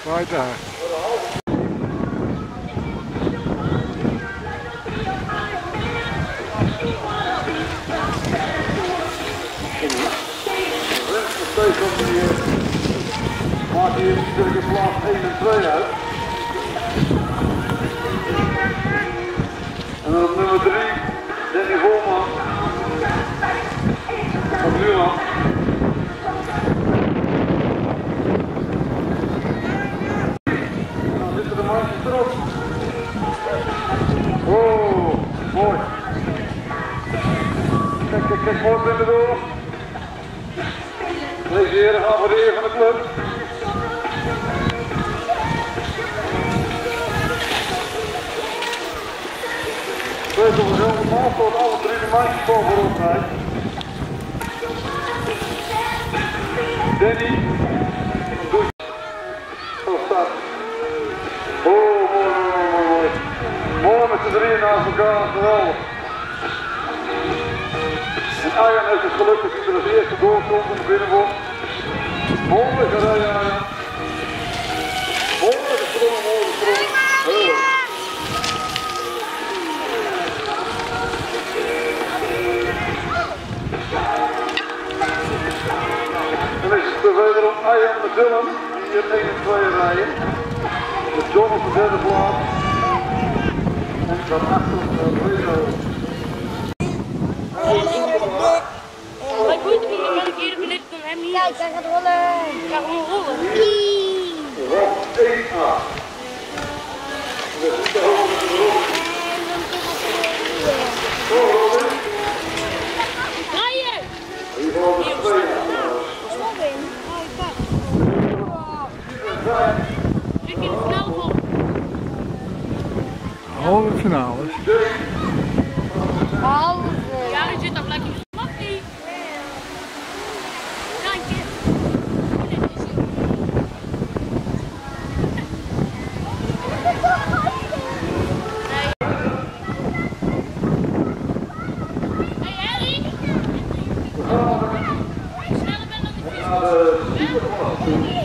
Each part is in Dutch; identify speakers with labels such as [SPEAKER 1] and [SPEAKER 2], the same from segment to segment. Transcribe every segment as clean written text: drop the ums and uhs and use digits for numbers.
[SPEAKER 1] Right daar.
[SPEAKER 2] Maakt hier natuurlijk plaats 1 en 2 uit. En dan op nummer 3, Danny Volman. Van Nuland. Dan zitten de maatjes erop. Oh, mooi. Kijk, mooi binnen door. Deze heren gaan voor de eer van de club. Weet op dezelfde maat tot alle 3 de maatjes voor ons zijn. Danny. Zo staat. Oh, mooi. Mooi met z'n drieën naast elkaar, geweldig. En Arjan heeft het geluk dat hij er als eerste doorkomt en binnen wordt. Mooi gereden, Arjan. Mooi gesprongen. Dan is het wederom Arjan met Dylan, die hier 1 en 2 rijden. Met John op de derde plaats. En daarachter Bruno.
[SPEAKER 3] Wat moet ik doen? Dan keer beneden van hem hier. Kijk, hij gaat rollen. Ik ga gewoon rollen.
[SPEAKER 2] Rond 1A. We zitten over de rol.
[SPEAKER 3] Draaien!
[SPEAKER 2] Hier over de 2A.
[SPEAKER 3] Druk in de finale vol.
[SPEAKER 1] Halve finales.
[SPEAKER 3] Halve. Ja, er zit nog lekker. Mag niet. Randje. Hey Harry. Sneller ben dan ik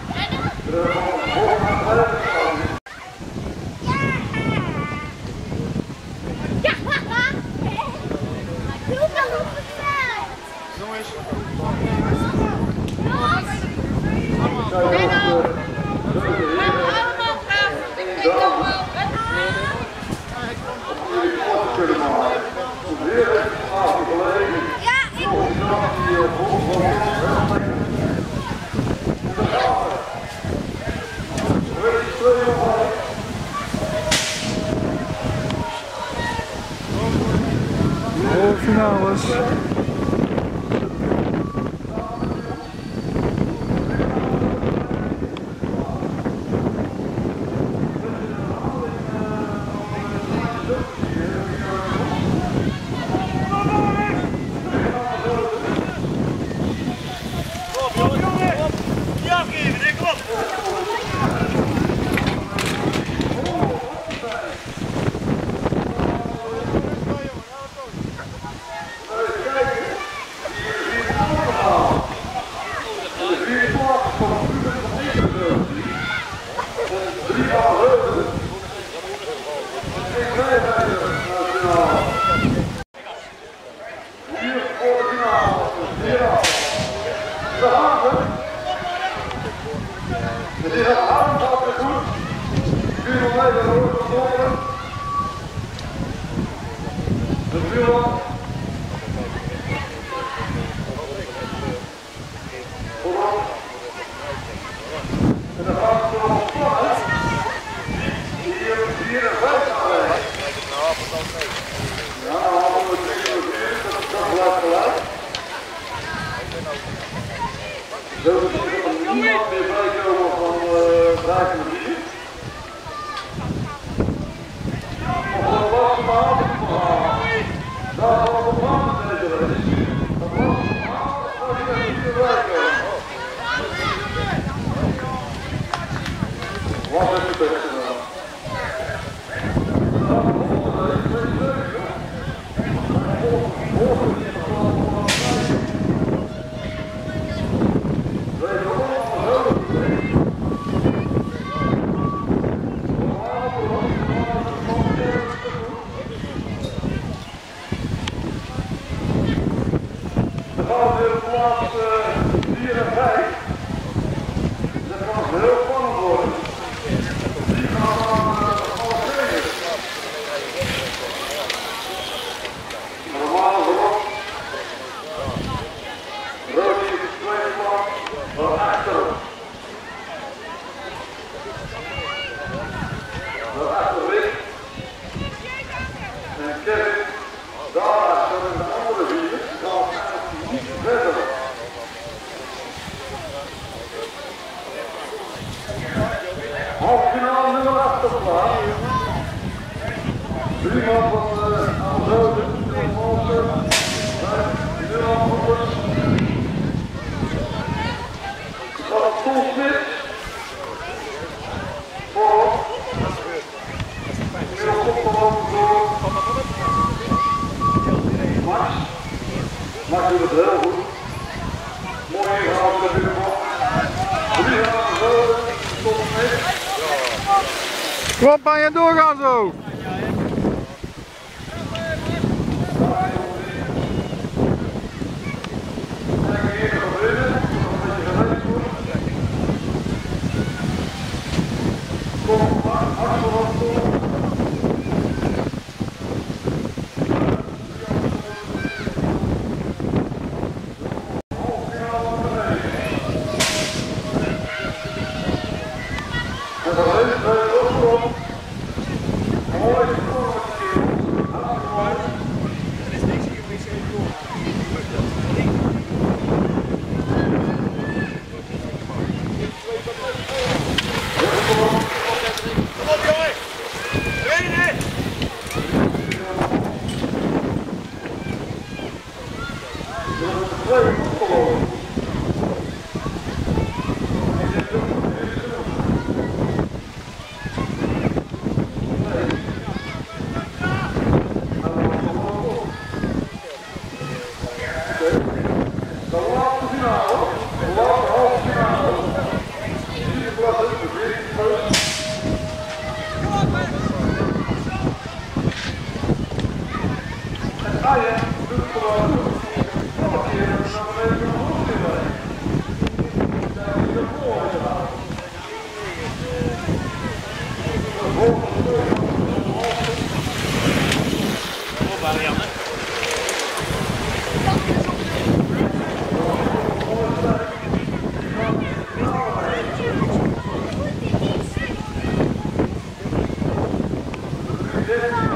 [SPEAKER 1] Halve finales.
[SPEAKER 2] Het is een aanval te goed. 400 meter hoog gevonden. De buurman. Vooral. En dan gaat het nog op plaats. Hier en 5 aanleggen. Ja, dan hadden we 3 dat blijft gelijk. Zo is er niemand meer bijkomen van Braken 4. Of van de laatste maand. Daar gaan we op maand deze race. Dat laatste maand gaat hij er niet meer bijkomen. Wat is het beste nou? plaats 4 en 5. Dat kan heel spannend worden. Die gaan alle twee. Normaal voorop. Rodi is de tweede plaats. Daarachter. Daarachter Rick. En Kevin. Daarachter in de andere 4. Dan niet verder. Halffinale nummer 8 op de plaats. 3 man van Amzoden, Jan Malsen, 5 Nederlanders. Dan Tom Smit. Voorop. Heel goed gelopen door Max. Max doet het heel goed. Mooi ingehaald met de bal. 3 man van Zoden, Tom Smit.
[SPEAKER 1] Kom op, Marjan, doorgaan zo!
[SPEAKER 2] Dit